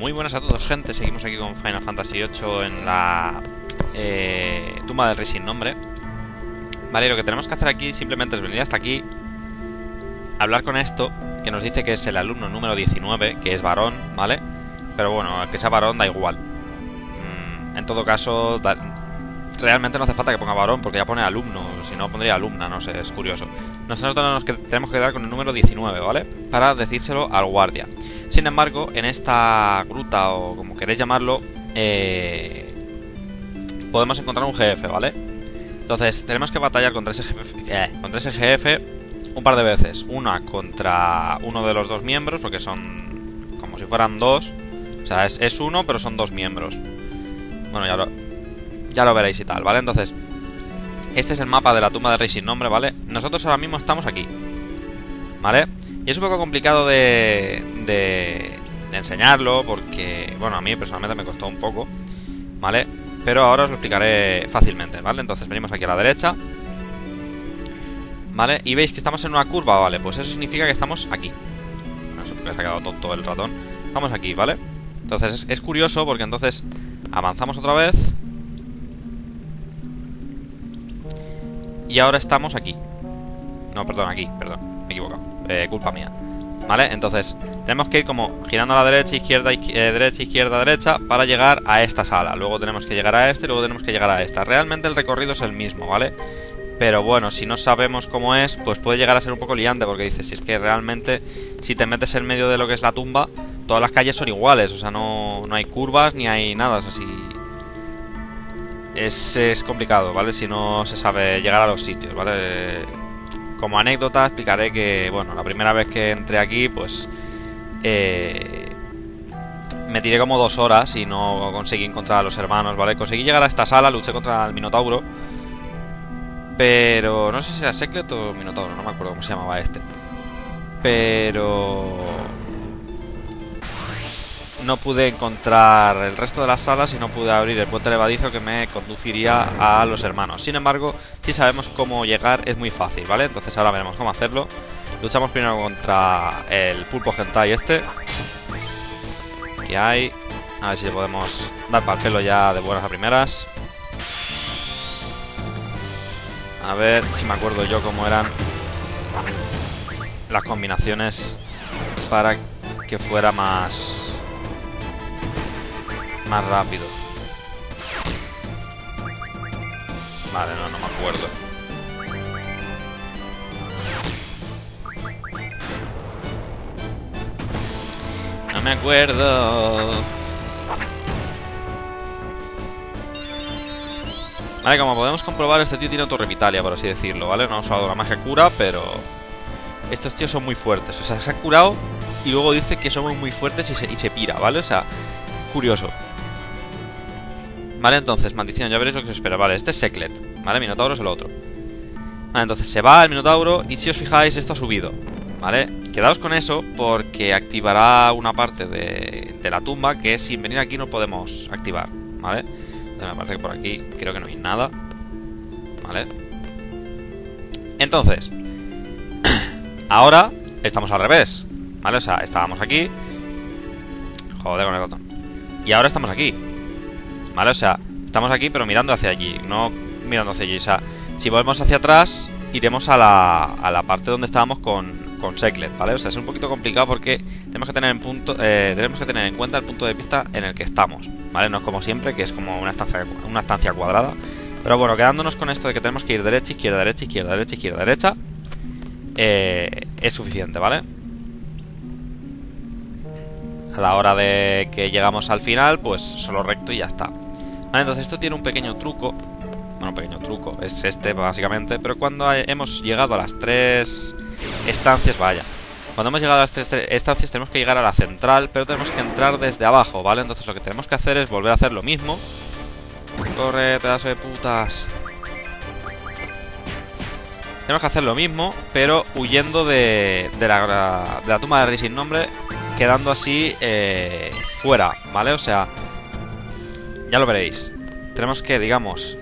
Muy buenas a todos, gente. Seguimos aquí con Final Fantasy VIII en la tumba del rey sin nombre. Vale, y lo que tenemos que hacer aquí simplemente es venir hasta aquí, hablar con esto, que nos dice que es el alumno número 19, que es varón, ¿vale? Pero bueno, que sea varón da igual. En todo caso, realmente no hace falta que ponga varón, porque ya pone alumno. Si no, pondría alumna, no sé, es curioso. Nosotros tenemos que quedar con el número 19, ¿vale? Para decírselo al guardia. Sin embargo, en esta gruta, o como queréis llamarlo, podemos encontrar un jefe, ¿vale? Entonces, tenemos que batallar contra ese jefe un par de veces. Una contra uno de los dos miembros, porque son como si fueran dos. O sea, es uno, pero son dos miembros. Bueno, ya lo veréis y tal, ¿vale? Entonces, este es el mapa de la tumba del rey sin nombre, ¿vale? Nosotros ahora mismo estamos aquí, ¿vale? Y es un poco complicado de enseñarlo, porque, bueno, a mí personalmente me costó un poco, ¿vale? Pero ahora os lo explicaré fácilmente, ¿vale? Entonces venimos aquí a la derecha, ¿vale? Y veis que estamos en una curva, ¿vale? Pues eso significa que estamos aquí. No sé por qué se ha quedado tonto el ratón. Estamos aquí, ¿vale? Entonces es curioso porque entonces avanzamos otra vez y ahora estamos aquí. No, perdón, aquí, perdón, me he equivocado, culpa mía. ¿Vale? Entonces tenemos que ir como girando a la derecha, izquierda, derecha, izquierda, derecha, para llegar a esta sala. Luego tenemos que llegar a este y luego tenemos que llegar a esta. Realmente el recorrido es el mismo, ¿vale? Pero bueno, si no sabemos cómo es, pues puede llegar a ser un poco liante, porque dices, si es que realmente, si te metes en medio de lo que es la tumba, todas las calles son iguales. O sea, no hay curvas ni hay nada, o sea, si... Es complicado, ¿vale? Si no se sabe llegar a los sitios, ¿vale? Como anécdota explicaré que, bueno, la primera vez que entré aquí, pues me tiré como 2 horas y no conseguí encontrar a los hermanos, ¿vale? Conseguí llegar a esta sala, luché contra el Minotauro, pero no sé si era Seclet o Minotauro, no me acuerdo cómo se llamaba este. Pero no pude encontrar el resto de las salas y no pude abrir el puente levadizo que me conduciría a los hermanos. Sin embargo, si sabemos cómo llegar es muy fácil, ¿vale? Entonces ahora veremos cómo hacerlo. Luchamos primero contra el pulpo hentai este que hay. A ver si le podemos dar para el pelo ya de buenas a primeras. A ver si me acuerdo yo cómo eran las combinaciones para que fuera más rápido. Vale, no me acuerdo. No me acuerdo. Vale, como podemos comprobar, este tío tiene autorrevitalia, por así decirlo, ¿vale? No ha usado la magia cura, pero estos tíos son muy fuertes. O sea, se ha curado y luego dice que somos muy fuertes y se pira, ¿vale? O sea, curioso. Vale, entonces, maldición, ya veréis lo que os espera. Vale, este es Seclet, ¿vale? Minotauro es el otro. Vale, entonces se va el Minotauro y si os fijáis, esto ha subido, ¿vale? Quedaos con eso porque activará una parte de la tumba que sin venir aquí no podemos activar, ¿vale? Entonces, me parece que por aquí creo que no hay nada, ¿vale? Entonces, ahora estamos al revés, ¿vale? O sea, estábamos aquí. Joder con el ratón. Y ahora estamos aquí, ¿vale? O sea, estamos aquí pero mirando hacia allí, no mirando hacia allí. O sea, si volvemos hacia atrás, iremos a la parte donde estábamos con Seclet, ¿vale? O sea, es un poquito complicado porque tenemos que tener en cuenta el punto de vista en el que estamos, ¿vale? No es como siempre, que es como una estancia cuadrada. Pero bueno, quedándonos con esto de que tenemos que ir derecha, izquierda, derecha, izquierda, derecha, izquierda, derecha, es suficiente, ¿vale? A la hora de que llegamos al final, pues solo recto y ya está. Vale, entonces esto tiene un pequeño truco. Bueno, un pequeño truco, es este básicamente. Pero cuando hemos llegado a las 3 estancias, vaya, cuando hemos llegado a las 3 estancias tenemos que llegar a la central, pero tenemos que entrar desde abajo, ¿vale? Entonces lo que tenemos que hacer es volver a hacer lo mismo. Corre, pedazo de putas. Tenemos que hacer lo mismo, pero huyendo de la tumba del rey sin nombre, quedando así fuera, ¿vale? O sea, ya lo veréis. Tenemos que, digamos,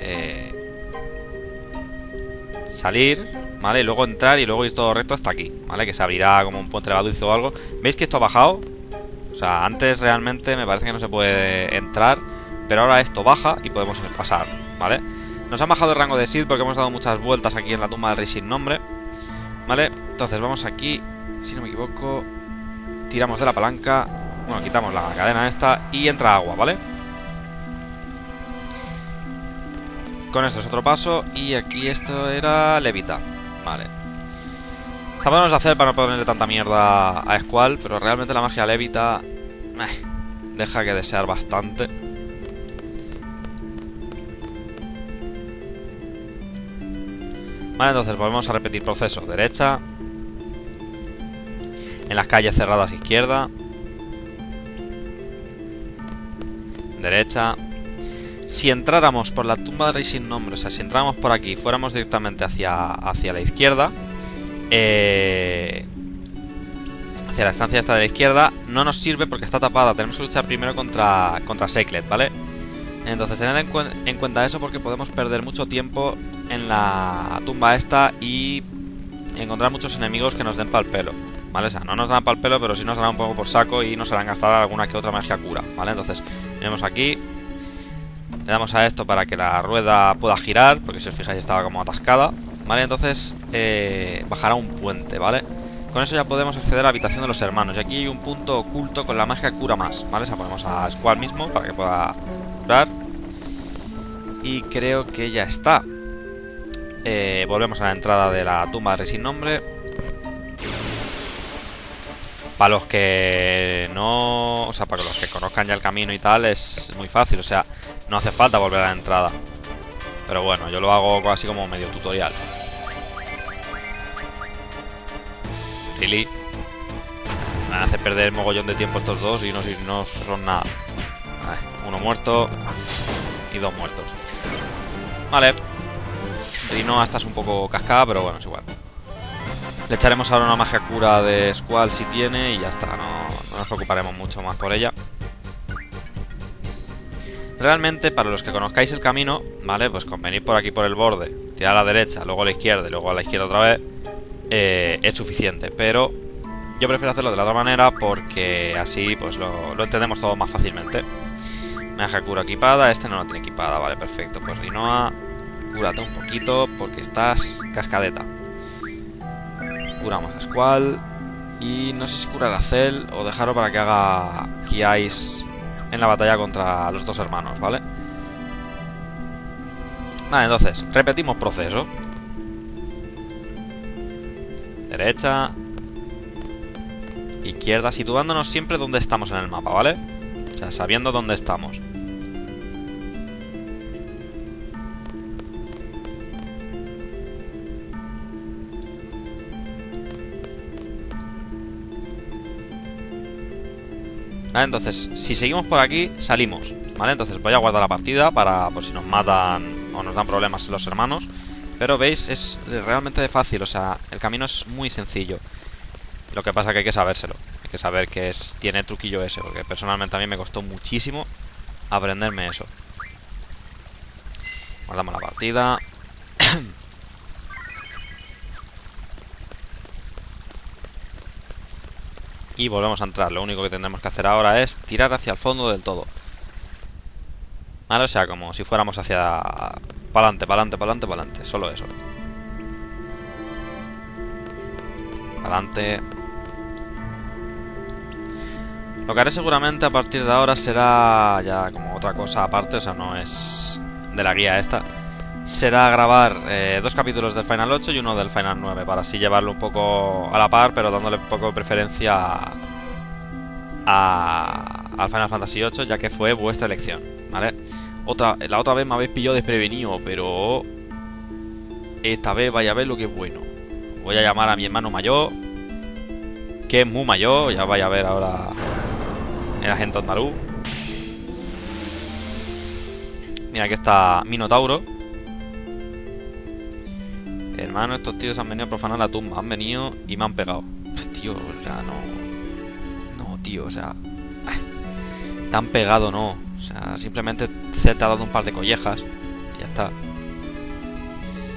salir, ¿vale? Y luego entrar y luego ir todo recto hasta aquí, ¿vale? Que se abrirá como un puente levadizo o algo. ¿Veis que esto ha bajado? O sea, antes realmente me parece que no se puede entrar, pero ahora esto baja y podemos pasar, ¿vale? Nos han bajado el rango de Sid porque hemos dado muchas vueltas aquí en la tumba del rey sin nombre, ¿vale? Entonces vamos aquí, si no me equivoco, tiramos de la palanca, bueno, quitamos la cadena esta y entra agua, ¿vale? Con esto es otro paso y aquí esto era levita, vale. La podemos hacer para no ponerle tanta mierda a Squall, pero realmente la magia levita deja que desear bastante. Vale, entonces volvemos a repetir proceso. Derecha. En las calles cerradas izquierda. Derecha. Si entráramos por la tumba del rey sin nombre, o sea, si entráramos por aquí, fuéramos directamente hacia la izquierda, hacia la estancia esta de la izquierda, no nos sirve porque está tapada. Tenemos que luchar primero contra Seiklet, ¿vale? Entonces tened en cuenta eso porque podemos perder mucho tiempo en la tumba esta y encontrar muchos enemigos que nos den pal pelo, ¿vale? O sea, no nos dan pal pelo, pero sí nos dan un poco por saco y nos harán gastar alguna que otra magia cura, ¿vale? Entonces, venimos aquí, le damos a esto para que la rueda pueda girar, porque si os fijáis estaba como atascada, ¿vale? Entonces, bajará un puente, ¿vale? Con eso ya podemos acceder a la habitación de los hermanos. Y aquí hay un punto oculto con la magia cura más, ¿vale? O sea, ponemos a Squall mismo para que pueda curar. Y creo que ya está. Volvemos a la entrada de la tumba de rey sin nombre. Para los que no... O sea, para los que conozcan ya el camino y tal, es muy fácil. O sea, no hace falta volver a la entrada. Pero bueno, yo lo hago así como medio tutorial. Really. Me hace perder mogollón de tiempo estos dos y no son nada. Uno muerto y dos muertos. Vale. Rinoa esta es un poco cascada, pero bueno, es igual. Le echaremos ahora una magia cura de Squall si tiene y ya está. No nos preocuparemos mucho más por ella. Realmente, para los que conozcáis el camino, ¿vale? Pues con venir por aquí por el borde, tirar a la derecha, luego a la izquierda y luego a la izquierda otra vez, es suficiente. Pero yo prefiero hacerlo de la otra manera porque así pues lo entendemos todo más fácilmente. Magia cura equipada, este no la tiene equipada, vale, perfecto. Pues Rinoa, cúrate un poquito porque estás cascadeta. Curamos a Squall. Y no sé si curar a Cell o dejarlo para que haga Kiais en la batalla contra los dos hermanos, ¿vale? Vale, entonces, repetimos proceso. Derecha. Izquierda, situándonos siempre donde estamos en el mapa, ¿vale? O sea, sabiendo dónde estamos. Vale, entonces, si seguimos por aquí, salimos, ¿vale? Entonces voy a guardar la partida para, por si nos matan o nos dan problemas los hermanos. Pero veis, es realmente fácil, o sea, el camino es muy sencillo. Lo que pasa que hay que sabérselo. Hay que saber que tiene truquillo ese, porque personalmente a mí me costó muchísimo aprenderme eso. Guardamos la partida. Y volvemos a entrar. Lo único que tendremos que hacer ahora es tirar hacia el fondo del todo. ¿Vale? O sea, como si fuéramos hacia... Pa'lante, pa'lante, pa'lante, pa'lante. Solo eso. Pa'lante. Lo que haré seguramente a partir de ahora será ya como otra cosa aparte. O sea, no es de la guía esta. Será grabar 2 capítulos del Final 8 y uno del Final 9, para así llevarlo un poco a la par, pero dándole un poco de preferencia al Final Fantasy 8, ya que fue vuestra elección, ¿vale? La otra vez me habéis pillado desprevenido, pero esta vez vaya a ver lo que es bueno. Voy a llamar a mi hermano mayor, que es muy mayor, ya vaya a ver ahora el agente andaluz. Mira, aquí está Minotauro. Hermano, estos tíos han venido a profanar la tumba. Han venido y me han pegado. Tío, o sea, no... No, tío, o sea... Te han pegado, no. O sea, simplemente se te ha dado un par de collejas. Y ya está.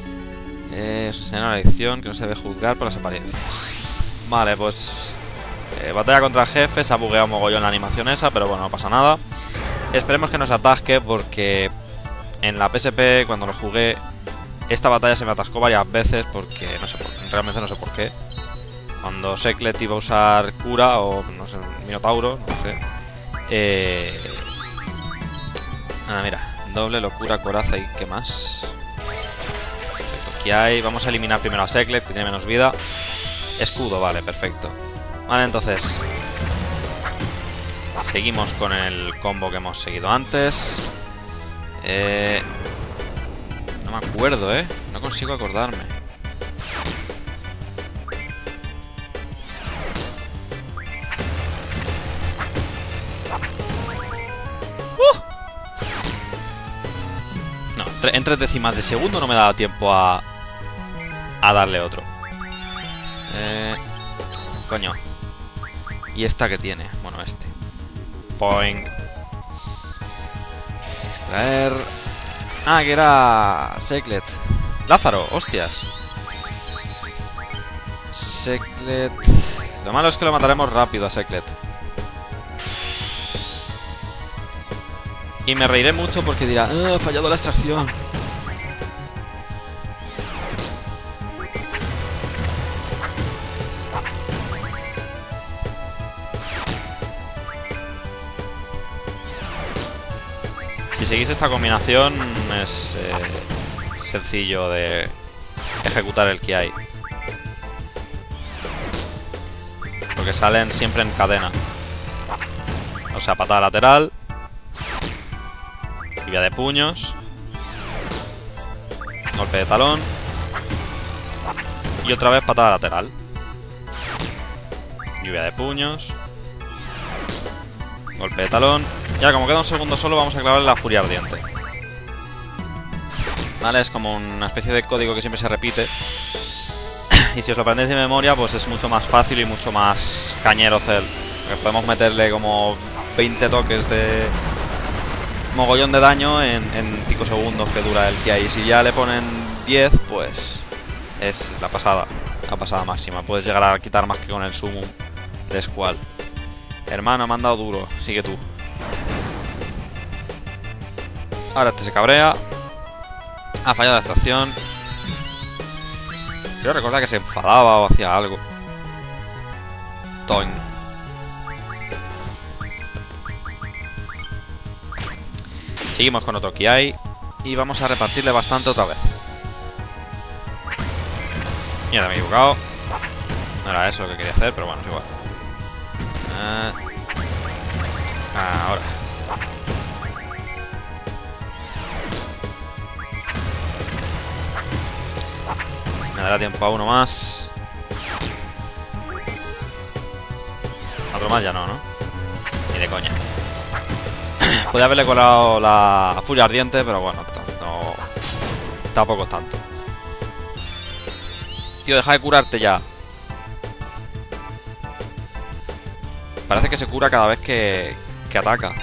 Os enseñaré una lección que no se debe juzgar por las apariencias. Vale, pues... Batalla contra el jefe. Se ha bugueado mogollón la animación esa, pero bueno, no pasa nada. Esperemos que no se atasque, porque en la PSP, cuando lo jugué, esta batalla se me atascó varias veces, porque no sé realmente no sé por qué. Cuando Secklet iba a usar cura, o no sé, Minotauro, no sé. Mira, doble, locura, coraza y ¿qué más? Perfecto, aquí hay. Vamos a eliminar primero a Secklet, que tiene menos vida. Escudo, vale, perfecto. Vale, entonces seguimos con el combo que hemos seguido antes. No me acuerdo, no consigo acordarme. No, en 3 décimas de segundo no me daba tiempo a darle otro. Coño. ¿Y esta que tiene? Bueno, este. Point. Extraer. Ah, que era Secklet. Lázaro, hostias. Secklet. Lo malo es que lo mataremos rápido a Secklet. Y me reiré mucho porque dirá, he fallado la extracción. Si seguís esta combinación es sencillo de ejecutar el Ki. Porque salen siempre en cadena. O sea, patada lateral. Lluvia de puños. Golpe de talón. Y otra vez patada lateral. Lluvia de puños. Golpe de talón. Ya, como queda un segundo solo, vamos a clavarle la furia ardiente. Vale, es como una especie de código que siempre se repite. Y si os lo aprendéis de memoria, pues es mucho más fácil y mucho más cañero Cell. Porque podemos meterle como 20 toques de mogollón de daño en 5 segundos que dura el Ki. Y si ya le ponen 10, pues es la pasada máxima. Puedes llegar a quitar más que con el Summon de Squall. Hermano, me han dado duro. Sigue tú. Ahora este se cabrea. Ha fallado la extracción. Quiero recordar que se enfadaba o hacía algo. Toin. Seguimos con otro Ki. Y vamos a repartirle bastante otra vez. Mira, me he equivocado. No era eso lo que quería hacer, pero bueno, es igual. Ahora. Me dará tiempo a uno más. Otro más ya no, ¿no? Ni de coña. Podría haberle colado la furia ardiente, pero bueno, no, tampoco tanto. Tío, deja de curarte ya. Parece que se cura cada vez que ataca.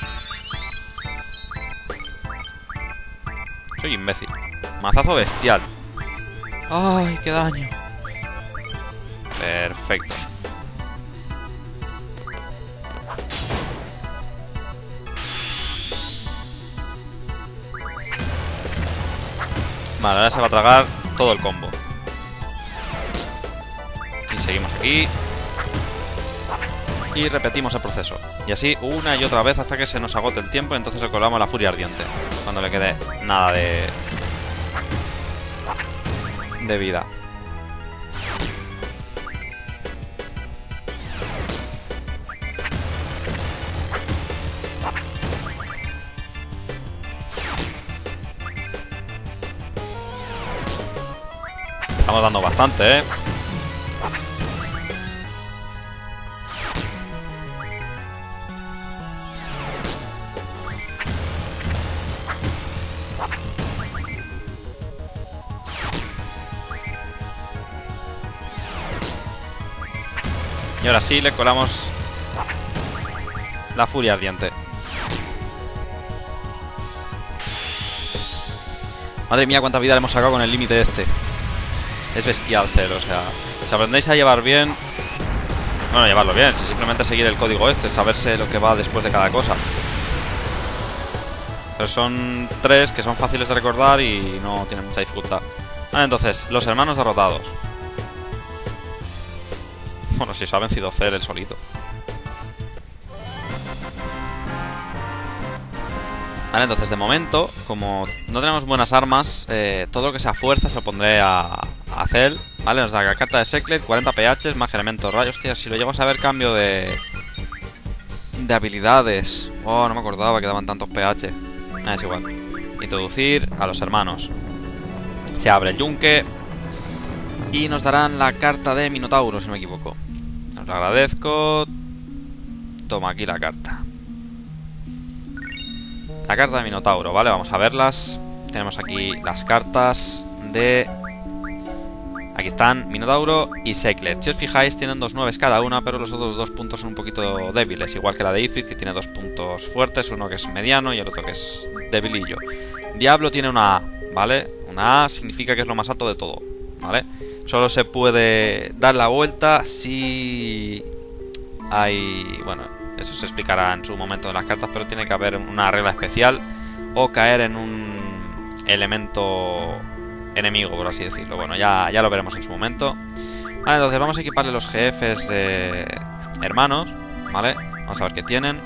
Soy imbécil. Mazazo bestial. ¡Ay, qué daño! Perfecto. Vale, ahora se va a tragar todo el combo. Y seguimos aquí. Y repetimos el proceso. Y así una y otra vez hasta que se nos agote el tiempo. Entonces le colamos la furia ardiente. Cuando le quede nada de vida. Estamos dando bastante, Y ahora sí le colamos la furia ardiente. Madre mía, cuánta vida le hemos sacado con el límite este. Es bestial, Cell, o sea, si aprendéis a llevar bien, Bueno, llevarlo bien, si simplemente seguir el código este, saberse lo que va después de cada cosa. Pero son 3 que son fáciles de recordar y no tienen mucha dificultad. Vale, entonces, los hermanos derrotados. Bueno, si se ha vencido Cell el solito. Vale, entonces de momento, como no tenemos buenas armas, todo lo que sea fuerza se lo pondré a Cell. Vale, nos da la carta de Seclet, 40 PH, magia, elementos, rayos. Hostia, si lo llego a saber, cambio de habilidades. Oh, no me acordaba que daban tantos PH. Es igual. Introducir a los hermanos. Se abre el yunque y nos darán la carta de Minotauro, si no me equivoco. Os lo agradezco. Toma aquí la carta. La carta de Minotauro, ¿vale? Vamos a verlas. Tenemos aquí las cartas de... Aquí están, Minotauro y Seclet. Si os fijáis, tienen 2 9 cada una, pero los otros 2 puntos son un poquito débiles. Igual que la de Ifrit, que tiene 2 puntos fuertes, uno que es mediano y el otro que es debilillo. Diablo tiene una A, ¿vale? Una A significa que es lo más alto de todo, ¿vale? Solo se puede dar la vuelta si hay... Bueno, eso se explicará en su momento en las cartas, pero tiene que haber una regla especial o caer en un elemento enemigo, por así decirlo. Bueno, ya lo veremos en su momento. Vale, entonces vamos a equiparle los jefes hermanos, ¿vale? Vamos a ver qué tienen.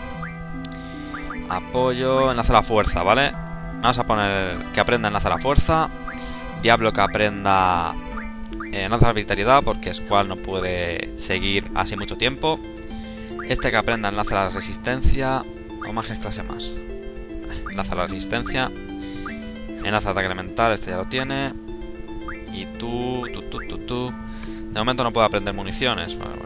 Apoyo, enlace a la fuerza, ¿vale? Vamos a poner que aprenda enlace a la fuerza. Diablo que aprenda enlace a la vitalidad, porque Squall no puede seguir así mucho tiempo. Este que aprenda enlace a la resistencia. O magia clase más. Enlace a la resistencia. Enlace al ataque elemental, este ya lo tiene. Y tú. De momento no puedo aprender municiones. Bueno.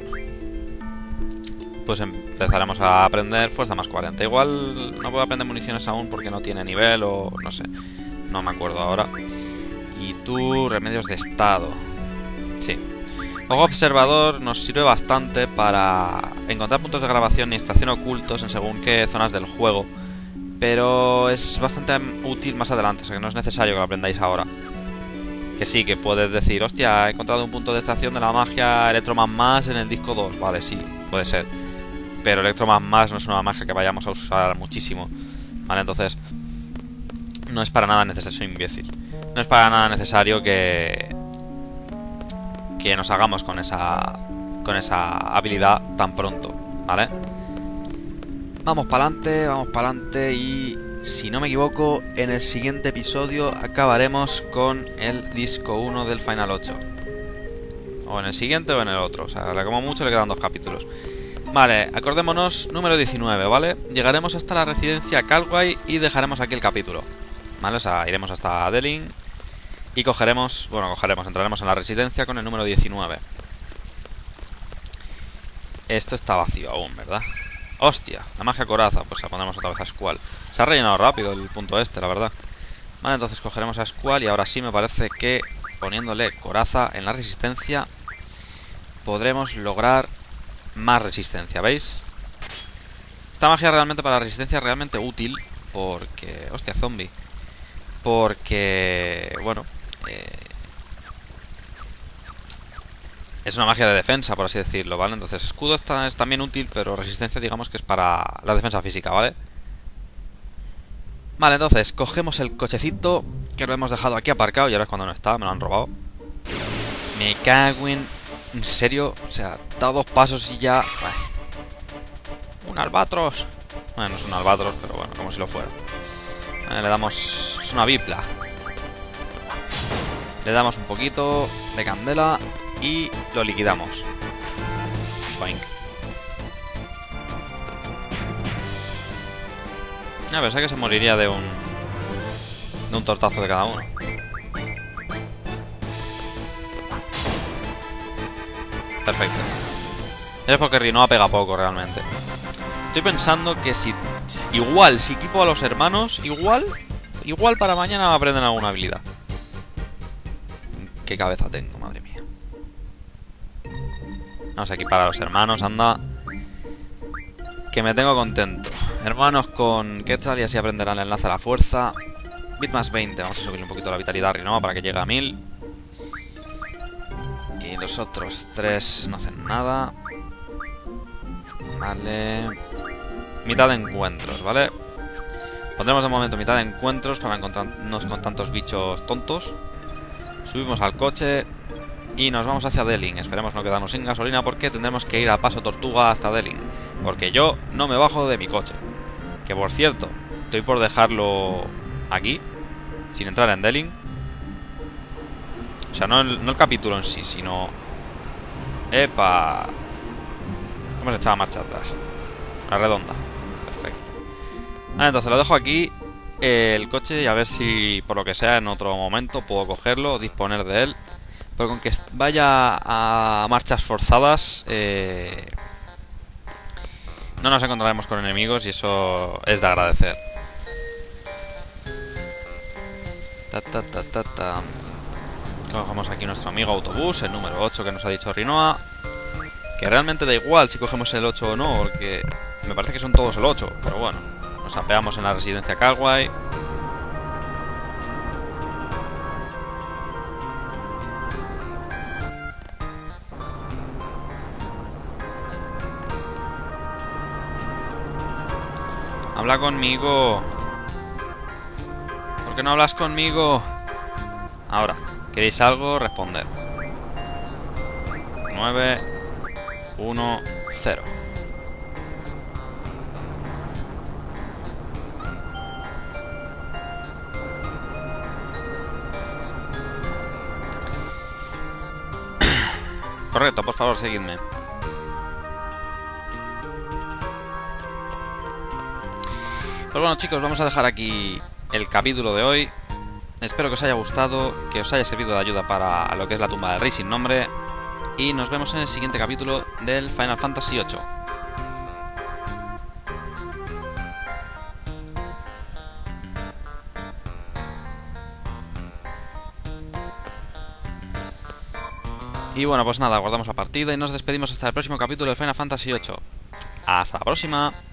Pues empezaremos a aprender fuerza más 40. Igual no puedo aprender municiones aún porque no tiene nivel o no sé. No me acuerdo ahora. Y tú, remedios de estado. Sí. Ojo observador nos sirve bastante para encontrar puntos de grabación y extracción ocultos en según qué zonas del juego. Pero es bastante útil más adelante, o sea que no es necesario que lo aprendáis ahora. Que sí, que puedes decir, hostia, he encontrado un punto de extracción de la magia Electromagmas en el disco 2. Vale, sí, puede ser. Pero Electromagmas no es una magia que vayamos a usar muchísimo. Vale, entonces no es para nada necesario, soy imbécil. No es para nada necesario que nos hagamos con esa habilidad tan pronto, ¿vale? Vamos para adelante y, si no me equivoco, en el siguiente episodio acabaremos con el disco 1 del Final 8. O en el siguiente o en el otro, o sea, como mucho le quedan 2 capítulos. Vale, acordémonos, número 19, ¿vale? Llegaremos hasta la residencia Calway y dejaremos aquí el capítulo, ¿vale? O sea, iremos hasta Adeline y entraremos en la residencia con el número 19. Esto está vacío aún, ¿verdad? Hostia, la magia coraza, pues la pondremos otra vez a Squall. Se ha rellenado rápido el punto este, la verdad. Vale, entonces cogeremos a Squall y ahora sí me parece que poniéndole coraza en la resistencia podremos lograr más resistencia, ¿veis? Esta magia realmente para la resistencia es realmente útil porque... Hostia, zombie. Porque... Bueno... es una magia de defensa, por así decirlo, ¿vale? Entonces escudo es también útil, pero resistencia digamos que es para la defensa física, ¿vale? Vale, entonces cogemos el cochecito que lo hemos dejado aquí aparcado y ahora es cuando no está, me lo han robado. Me cago en serio, o sea, he dado 2 pasos y ya... Un albatros. Bueno, no es un albatros, pero bueno, como si lo fuera. Vale, le damos... Es una bipla. Le damos un poquito de candela y lo liquidamos. Boink. Pensaba que se moriría de un tortazo de cada uno. Perfecto. Es porque Rinoa pega poco realmente. Estoy pensando que si equipo a los hermanos, igual para mañana aprenden alguna habilidad. Qué cabeza tengo, madre mía. Vamos a equipar a los hermanos, anda. Que me tengo contento. Hermanos con Quetzal y así aprenderán el enlace a la fuerza. Bit más 20, vamos a subirle un poquito la vitalidad a Rinoa para que llegue a 1000. Y los otros 3 no hacen nada. Vale. Mitad de encuentros, ¿vale? Pondremos de momento mitad de encuentros para encontrarnos con tantos bichos tontos. Subimos al coche y nos vamos hacia Deling. Esperemos no quedarnos sin gasolina porque tendremos que ir a paso tortuga hasta Deling. Porque yo no me bajo de mi coche. Que por cierto, estoy por dejarlo aquí, sin entrar en Deling. O sea, no el capítulo en sí, sino... ¡Epa! Hemos echado marcha atrás. Una redonda. Perfecto. Vale, entonces lo dejo aquí, el coche, y a ver si por lo que sea en otro momento puedo cogerlo, disponer de él. Pero con que vaya a marchas forzadas, no nos encontraremos con enemigos y eso es de agradecer. Cogemos aquí nuestro amigo autobús, el número 8 que nos ha dicho Rinoa. Que realmente da igual si cogemos el 8 o no, porque me parece que son todos el 8. Pero bueno, nos apeamos en la residencia Calway. Habla conmigo. ¿Por qué no hablas conmigo? Ahora, ¿queréis algo? Responder. 9, 1, 0. Correcto, por favor, seguidme. Pues bueno, chicos, vamos a dejar aquí el capítulo de hoy. Espero que os haya gustado, que os haya servido de ayuda para lo que es la tumba del rey sin nombre. Y nos vemos en el siguiente capítulo del Final Fantasy VIII. Y bueno, pues nada, guardamos la partida y nos despedimos hasta el próximo capítulo del Final Fantasy VIII. Hasta la próxima.